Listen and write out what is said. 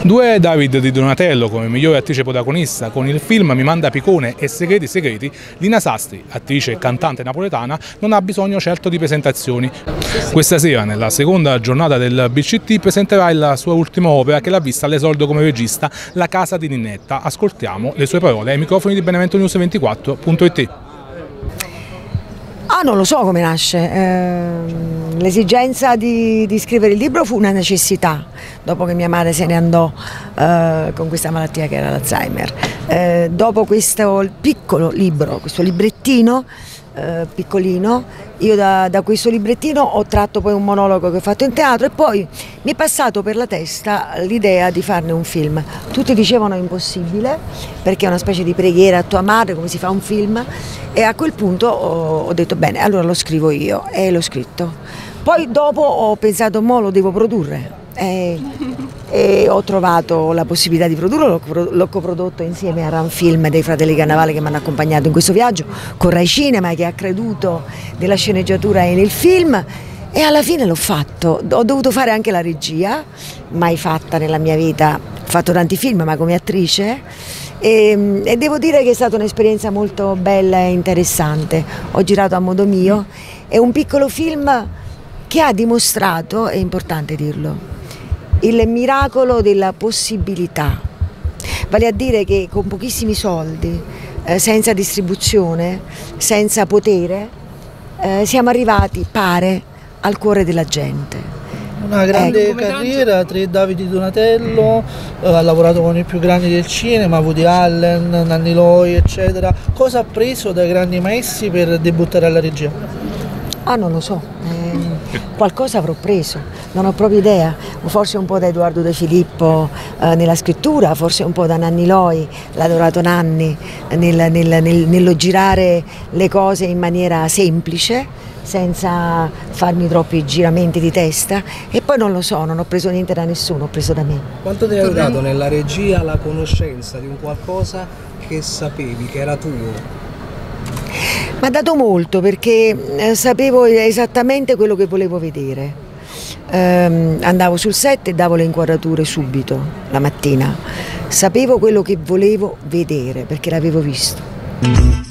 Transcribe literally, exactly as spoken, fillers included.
Due David di Donatello come migliore attrice protagonista con il film Mi manda Picone e Segreti Segreti, Lina Sasti, attrice e cantante napoletana, non ha bisogno certo di presentazioni. Questa sera, nella seconda giornata del B C T, presenterà la sua ultima opera che l'ha vista all'esordio come regista, La casa di Ninetta. Ascoltiamo le sue parole ai microfoni di Benevento News ventiquattro punto it. Ah, non lo so come nasce. Eh, L'esigenza di, di scrivere il libro fu una necessità, dopo che mia madre se ne andò eh, con questa malattia che era l'Alzheimer. Eh, dopo questo piccolo libro, questo librettino eh, piccolino, io da, da questo librettino ho tratto poi un monologo che ho fatto in teatro e poi mi è passato per la testa l'idea di farne un film. Tutti dicevano impossibile perché è una specie di preghiera a tua madre, come si fa un film, e a quel punto ho, ho detto bene, allora lo scrivo io e l'ho scritto. Poi dopo ho pensato, mo lo devo produrre e, e ho trovato la possibilità di produrlo, l'ho coprodotto insieme a Ran Film dei fratelli Cannavale che mi hanno accompagnato in questo viaggio, con Rai Cinema che ha creduto nella sceneggiatura e nel film. E alla fine l'ho fatto, ho dovuto fare anche la regia, mai fatta nella mia vita, ho fatto tanti film ma come attrice e, e devo dire che è stata un'esperienza molto bella e interessante. Ho girato a modo mio, è un piccolo film che ha dimostrato, è importante dirlo, il miracolo della possibilità, vale a dire che con pochissimi soldi, eh, senza distribuzione, senza potere, eh, siamo arrivati, pare, al cuore della gente. Una grande ecco. carriera, tre David di Donatello, eh, ha lavorato con i più grandi del cinema, Woody Allen, Nanni Loy, eccetera. Cosa ha preso dai grandi maestri per debuttare alla regia? Ah, non lo so, eh, qualcosa avrò preso, non ho proprio idea, forse un po' da Edoardo De Filippo eh, nella scrittura, forse un po' da Nanni Loy, l'adorato Nanni, nel, nel, nel, nello girare le cose in maniera semplice, senza farmi troppi giramenti di testa, e poi non lo so, non ho preso niente da nessuno, ho preso da me. Quanto ti ha aiutato nella regia la conoscenza di un qualcosa che sapevi, che era tuo? Mi ha dato molto perché eh, sapevo esattamente quello che volevo vedere. Eh, andavo sul set e davo le inquadrature subito, la mattina. Sapevo quello che volevo vedere perché l'avevo visto.